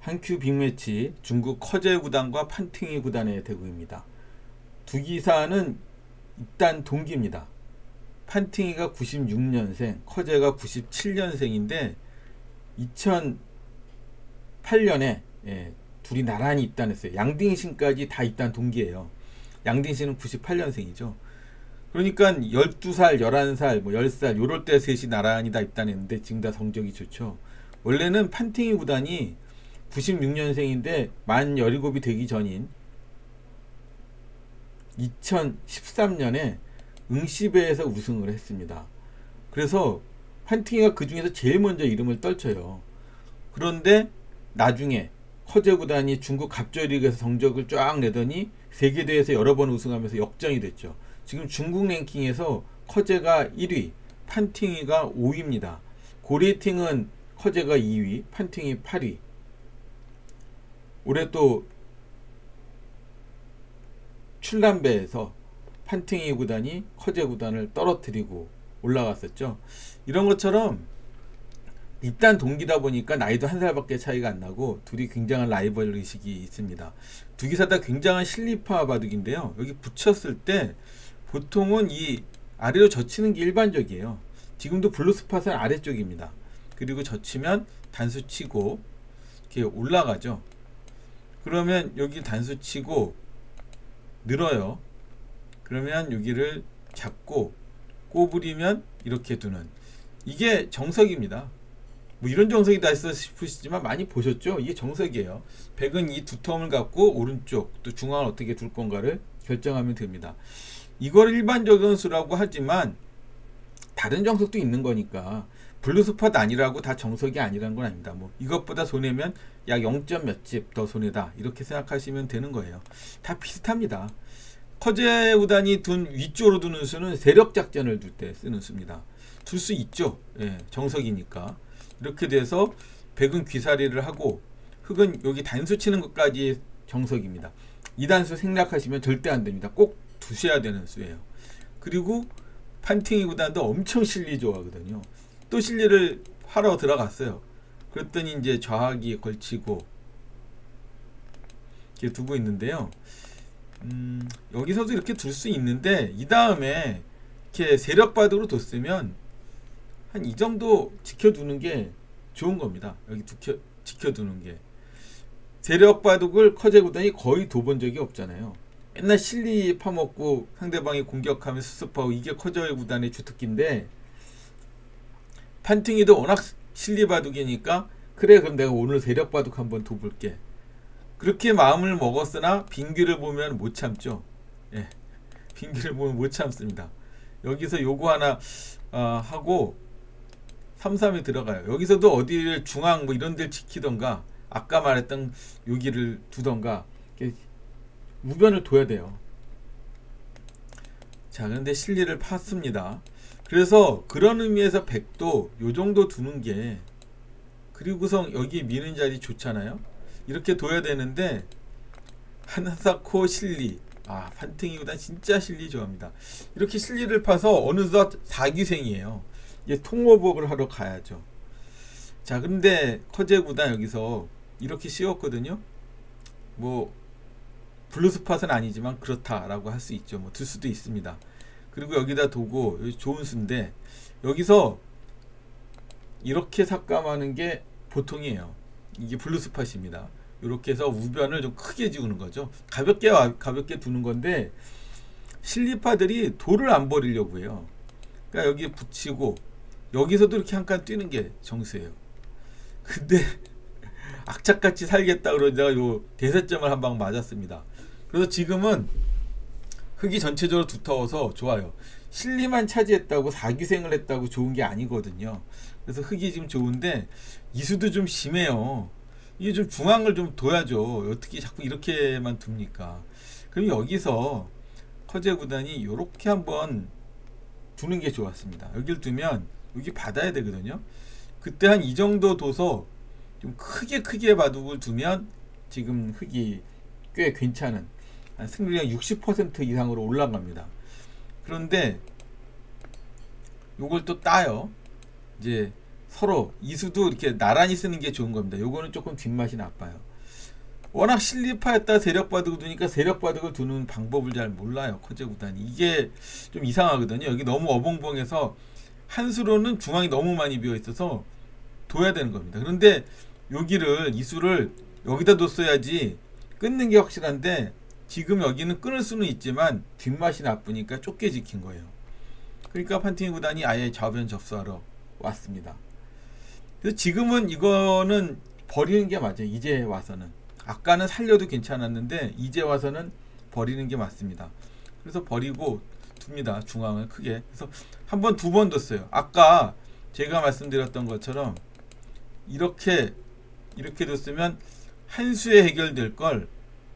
한큐 빅매치 중국 커제 구단과 판팅이 구단의 대구입니다. 두 기사는 일단 동기입니다. 판팅이가 96년생, 커제가 97년생인데 2008년에 둘이 나란히 입단했어요. 양딩신까지 다 입단 동기예요. 양딩신은 98년생이죠. 그러니까 12살, 11살, 뭐 10살 요럴 때 셋이 나란히 다 입단했는데 지금 다 성적이 좋죠. 원래는 판팅이 구단이 96년생인데 만 17이 되기 전인 2013년에 응시배에서 우승을 했습니다. 그래서 판팅이가 그 중에서 제일 먼저 이름을 떨쳐요. 그런데 나중에 커제 구단이 중국 갑조리그에서 성적을 쫙 내더니 세계대회에서 여러 번 우승하면서 역전이 됐죠. 지금 중국 랭킹에서 커제가 1위, 판팅이가 5위입니다. 고레이팅은 커제가 2위, 판팅이 8위. 올해 또 출란배에서 판팅이 구단이 커제 구단을 떨어뜨리고 올라갔었죠. 이런 것처럼 일단 동기다 보니까 나이도 한 살밖에 차이가 안 나고 둘이 굉장한 라이벌 의식이 있습니다. 두 기사 다 굉장한 실리파 바둑인데요. 여기 붙였을 때 보통은 이 아래로 젖히는 게 일반적이에요. 지금도 블루스팟은 아래쪽입니다. 그리고 젖히면 단수 치고 이렇게 올라가죠. 그러면 여기 단수 치고 늘어요. 그러면 여기를 잡고 꼬부리면 이렇게 두는, 이게 정석입니다. 뭐 이런 정석이 다 있어 싶으시지만 많이 보셨죠? 이게 정석이에요. 백은 이 두 텀을 갖고 오른쪽 또 중앙을 어떻게 둘 건가를 결정하면 됩니다. 이걸 일반적인 수라고 하지만 다른 정석도 있는 거니까 블루스팟 아니라고 다 정석이 아니라는 건 아닙니다. 뭐 이것보다 손해면 약 0. 몇 집 더 손해다 이렇게 생각하시면 되는 거예요. 다 비슷합니다. 커제 구단이 둔 위쪽으로 두는 수는 세력 작전을 둘 때 쓰는 수입니다. 둘 수 있죠. 예, 정석이니까. 이렇게 돼서 백은 귀사리를 하고 흑은 여기 단수 치는 것까지 정석입니다. 이 단수 생략하시면 절대 안 됩니다. 꼭 두셔야 되는 수예요. 그리고 판팅이 구단도 엄청 실리 좋아하거든요. 또 실리를 하러 들어갔어요. 그랬더니 이제 좌하기 걸치고 이렇게 두고 있는데요. 여기서도 이렇게 둘 수 있는데 이 다음에 이렇게 세력바둑으로 뒀으면 한 이 정도 지켜두는 게 좋은 겁니다. 여기 지켜두는 게. 세력바둑을 커제 구단이 거의 둬본 적이 없잖아요. 맨날 실리 파먹고 상대방이 공격하면 수습하고, 이게 커제 구단의 주특기인데 판팅이도 워낙 실리 바둑이니까 그래 그럼 내가 오늘 세력 바둑 한번 둬볼게, 그렇게 마음을 먹었으나 빙귀를 보면 못 참죠. 예, 빙귀를 보면 못 참습니다. 여기서 요거 하나 하고 3-3에 들어가요. 여기서도 어디를 중앙 뭐 이런 데를 지키던가 아까 말했던 여기를 두던가 이렇게 우변을 둬야 돼요. 자, 그런데 실리를 팠습니다. 그래서 그런 의미에서 백도 요 정도 두는 게, 그리고선 여기 미는 자리 좋잖아요. 이렇게 둬야 되는데 하나 쌓고 실리, 판팅이 구단 진짜 실리 좋아합니다. 이렇게 실리를 파서 어느덧 4기생이에요. 이제 통호복을 하러 가야죠. 자, 근데 커제 구단 여기서 이렇게 씌웠거든요. 뭐 블루스팟은 아니지만 그렇다라고 할 수 있죠. 뭐 들 수도 있습니다. 그리고 여기다 두고 여기 좋은 수인데 여기서 이렇게 삭감하는 게 보통이에요. 이게 블루스팟입니다. 이렇게 해서 우변을 좀 크게 지우는 거죠. 가볍게 두는 건데 실리파들이 돌을 안 버리려고 해요. 그러니까 여기 붙이고 여기서도 이렇게 한 칸 뛰는 게 정수예요. 근데 악착같이 살겠다 그러다가 요 대세점을 한 방 맞았습니다. 그래서 지금은 흙이 전체적으로 두터워서 좋아요. 실리만 차지했다고 4기생을 했다고 좋은 게 아니거든요. 그래서 흙이 지금 좋은데 이수도 좀 심해요. 이게 좀 중앙을 좀 둬야죠. 어떻게 자꾸 이렇게만 둡니까? 그럼 여기서 커제 구단이 이렇게 한번 두는 게 좋았습니다. 여기를 두면 여기 받아야 되거든요. 그때 한 이 정도 둬서 좀 크게 바둑을 두면 지금 흙이 꽤 괜찮은 한 승률이 60% 이상으로 올라갑니다. 그런데 요걸 또 따요. 이제 서로 이수도 이렇게 나란히 쓰는 게 좋은 겁니다. 요거는 조금 뒷맛이 나빠요. 워낙 실리파에다 세력바둑을 두니까 세력바둑을 두는 방법을 잘 몰라요. 커제 구단이. 이게 좀 이상하거든요. 여기 너무 어벙벙해서 한 수로는 중앙이 너무 많이 비어 있어서 둬야 되는 겁니다. 그런데 여기를 이수를 여기다 뒀어야지 끊는 게 확실한데 지금 여기는 끊을 수는 있지만 뒷맛이 나쁘니까 좁게 지킨 거예요. 그러니까 판팅이 구단이 아예 좌변 접수하러 왔습니다. 그래서 지금은 이거는 버리는 게 맞아요. 이제 와서는. 아까는 살려도 괜찮았는데 이제 와서는 버리는 게 맞습니다. 그래서 버리고 둡니다. 중앙을 크게. 그래서 한 번, 두 번 뒀어요. 아까 제가 말씀드렸던 것처럼 이렇게 뒀으면 한 수에 해결될 걸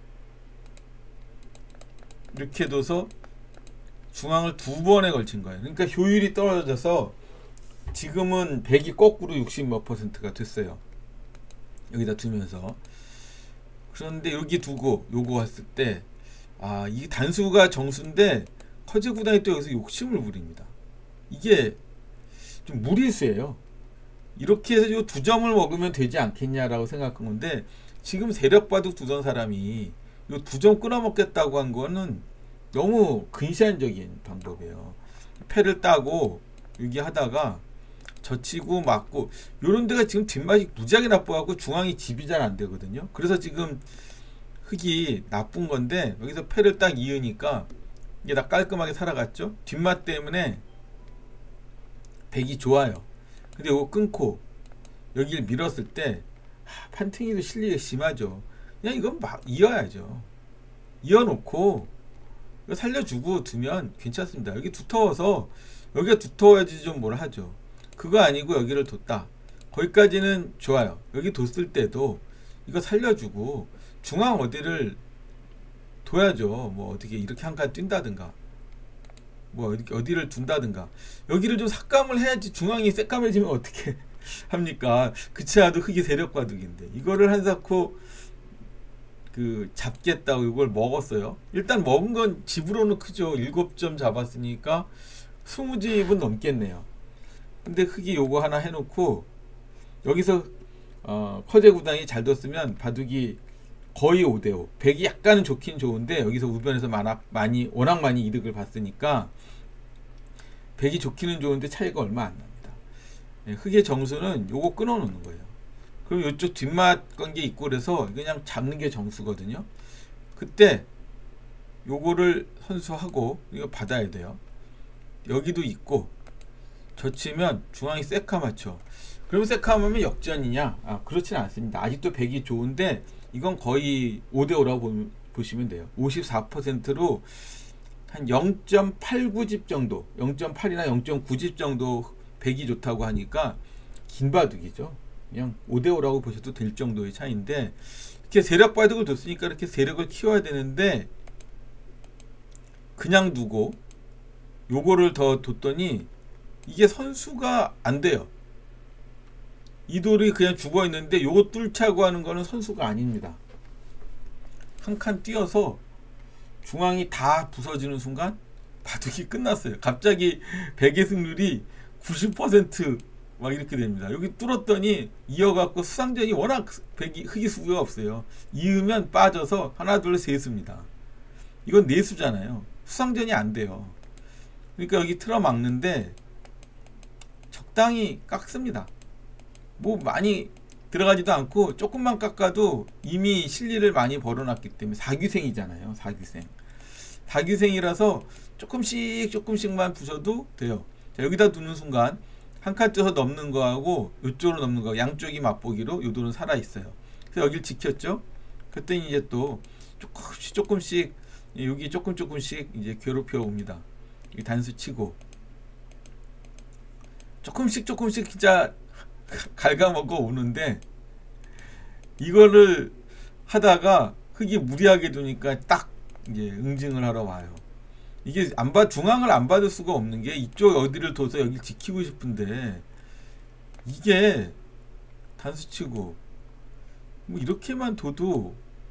이렇게 둬서 중앙을 두 번에 걸친 거예요. 그러니까 효율이 떨어져서 지금은 100이 거꾸로 60 몇 %가 됐어요. 여기다 두면서. 그런데 여기 두고 요거 왔을 때 이 단수가 정수인데 커제 구단이 또 여기서 욕심을 부립니다. 이게 좀 무리수예요. 이렇게 해서 요 두 점을 먹으면 되지 않겠냐라고 생각한 건데 지금 세력바둑 두던 사람이 요 두 점 끊어먹겠다고 한 거는 너무 근시안적인 방법이에요. 패를 따고 여기 하다가 젖히고 맞고 요런 데가 지금 뒷맛이 무지하게 나빠갖고 중앙이 집이 잘 안 되거든요. 그래서 지금 흙이 나쁜 건데 여기서 패를 딱 이으니까 이게 다 깔끔하게 살아갔죠. 뒷맛 때문에 백이 좋아요. 근데 이거 끊고 여기를 밀었을 때 판팅이도 실리가 심하죠. 그냥 이건 막 이어야죠. 이어놓고 이거 살려주고 두면 괜찮습니다. 여기 두터워서 여기가 두터워야지 좀 뭘 하죠. 그거 아니고 여기를 뒀다. 거기까지는 좋아요. 여기 뒀을 때도 이거 살려주고 중앙 어디를 둬야죠. 뭐 어떻게 이렇게 한 칸 뛴다든가 뭐 어디를 둔다든가 여기를 좀 삭감을 해야지. 중앙이 새까매지면 어떻게 합니까? 그치라도 흙이 세력바둑인데 이거를 한사코 잡겠다고 이걸 먹었어요. 일단 먹은 건 집으로는 크죠. 7점 잡았으니까 20집은 넘겠네요. 근데 흙이 요거 하나 해놓고 여기서 커제 구단이 잘 뒀으면 바둑이 거의 5대5 백이 약간은 좋긴 좋은데 여기서 우변에서 워낙 많이 이득을 봤으니까 백이 좋기는 좋은데 차이가 얼마 안 납니다. 네, 흙의 정수는 요거 끊어 놓는 거예요. 그럼 이쪽 뒷맛 관계 있고 그래서 그냥 잡는 게 정수거든요. 그때 요거를 선수하고 이거 받아야 돼요. 여기도 있고 젖히면 중앙이 새카맣죠. 그러면 새카맣으면 역전이냐? 그렇지는 않습니다. 아직도 백이 좋은데 이건 거의 5대5라고 보시면 돼요. 54%로 한 0.89집 정도 0.8이나 0.9집 정도 백이 좋다고 하니까 긴 바둑이죠. 그냥 5대5라고 보셔도 될 정도의 차이인데 이렇게 세력 바둑을 뒀으니까 이렇게 세력을 키워야 되는데 그냥 두고 요거를 더 뒀더니 이게 선수가 안 돼요. 이 돌이 그냥 죽어 있는데 요거 뚫자고 하는 거는 선수가 아닙니다. 한 칸 뛰어서 중앙이 다 부서지는 순간 바둑이 끝났어요. 갑자기 백의 승률이 90% 막 이렇게 됩니다. 여기 뚫었더니 이어갖고 수상전이 워낙 흙이 수가 없어요. 이으면 빠져서 하나 둘 셋입니다. 이건 내수잖아요. 수상전이 안 돼요. 그러니까 여기 틀어막는데 적당히 깎습니다. 뭐 많이 들어가지도 않고 조금만 깎아도 이미 실리를 많이 벌어놨기 때문에 사규생이잖아요. 사규생이라서 조금씩만 부셔도 돼요. 자, 여기다 두는 순간 한 칸 쪄서 넘는 거하고 이쪽으로 넘는 거 양쪽이 맛보기로 요 돌은 살아있어요. 그래서 여기를 지켰죠. 그랬더니 이제 또 조금씩 여기 조금씩 이제 괴롭혀 옵니다. 이 단수 치고 조금씩 진짜 갉아먹어 오는데 이거를 하다가 흙이 무리하게 두니까 딱 이제 응징을 하러 와요. 이게 중앙을 안 받을 수가 없는 게 이쪽 어디를 둬서 여기 지키고 싶은데 이게 단수치고 뭐 이렇게만 둬도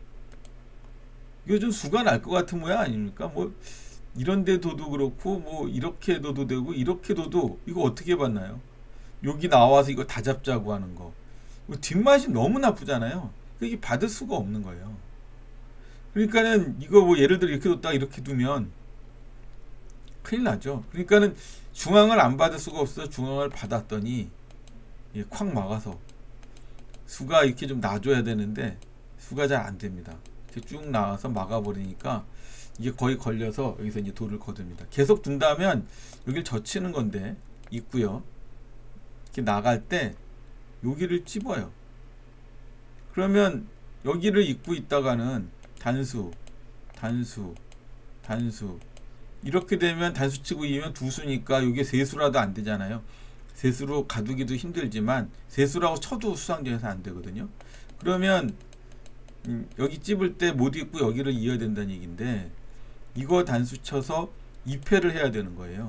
이거 좀 수가 날 것 같은 모양 아닙니까? 뭐 이런 데 둬도 그렇고 뭐 이렇게 둬도 되고 이렇게 둬도 이거 어떻게 봤나요? 여기 나와서 이거 다 잡자고 하는 거. 뒷맛이 너무 나쁘잖아요. 이게 받을 수가 없는 거예요. 그러니까는 이거 뭐 예를 들어 이렇게 뒀다가 이렇게 두면 큰일 나죠. 그러니까는 중앙을 안 받을 수가 없어서 중앙을 받았더니 콱 막아서 수가 이렇게 좀 놔줘야 되는데 수가 잘 안 됩니다. 이렇게 쭉 나와서 막아버리니까 이게 거의 걸려서 여기서 이제 돌을 거둡니다. 계속 둔다면 여기를 젖히는 건데 있고요. 이렇게 나갈 때 여기를 찝어요. 그러면 여기를 잇고 있다가는 단수, 단수, 단수 이렇게 되면 단수 치고 이면 두수니까 이게 세수라도 안 되잖아요. 세수로 가두기도 힘들지만 세수라고 쳐도 수상전에서 안 되거든요. 그러면 여기 찝을 때 못 잇고 여기를 이어야 된다는 얘기인데 이거 단수 쳐서 2패를 해야 되는 거예요.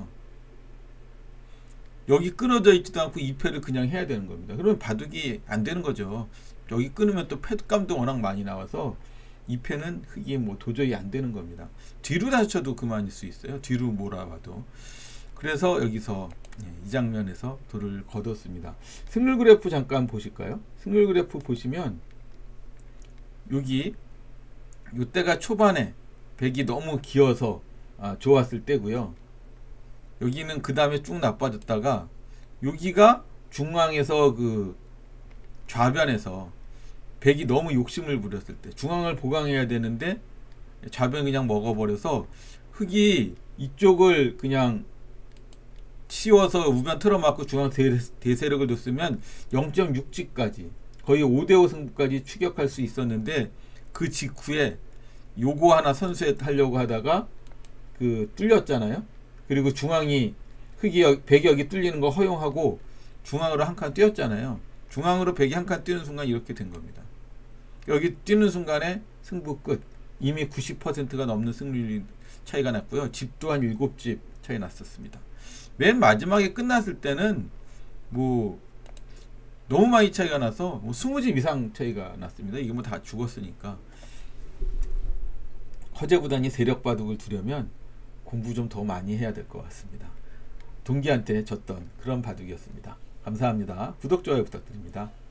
여기 끊어져 있지도 않고 2패를 그냥 해야 되는 겁니다. 그러면 바둑이 안 되는 거죠. 여기 끊으면 또 패감도 워낙 많이 나와서 2패는 흑이 뭐 도저히 안 되는 겁니다. 뒤로 단수 쳐도 그만일 수 있어요. 뒤로 몰아봐도. 그래서 여기서 이 장면에서 돌을 거뒀습니다. 승률 그래프 잠깐 보실까요? 승률 그래프 보시면 여기 이때가 초반에 백이 너무 기어서 좋았을 때고요. 여기는 그 다음에 쭉 나빠졌다가 여기가 중앙에서 그 좌변에서 백이 너무 욕심을 부렸을 때 중앙을 보강해야 되는데 좌변 그냥 먹어버려서 흑이 이쪽을 그냥 치워서 우변 틀어맞고 중앙 대세력을 뒀으면 0.6지까지 거의 5대5 승부까지 추격할 수 있었는데 그 직후에 요거 하나 선수하려고 하다가 그 뚫렸잖아요. 그리고 중앙이 흑이 백이 여기 뚫리는 거 허용하고 중앙으로 한 칸 뛰었잖아요. 중앙으로 백이 한 칸 뛰는 순간 이렇게 된 겁니다. 여기 뛰는 순간에 승부 끝. 이미 90%가 넘는 승률 차이가 났고요. 집도 한 7집 차이 났었습니다. 맨 마지막에 끝났을 때는 뭐 너무 많이 차이가 나서 뭐 20집 이상 차이가 났습니다. 이게 뭐 다 죽었으니까. 허재 구단이 세력 바둑을 두려면 공부 좀 더 많이 해야 될 것 같습니다. 동기한테 졌던 그런 바둑이었습니다. 감사합니다. 구독, 좋아요 부탁드립니다.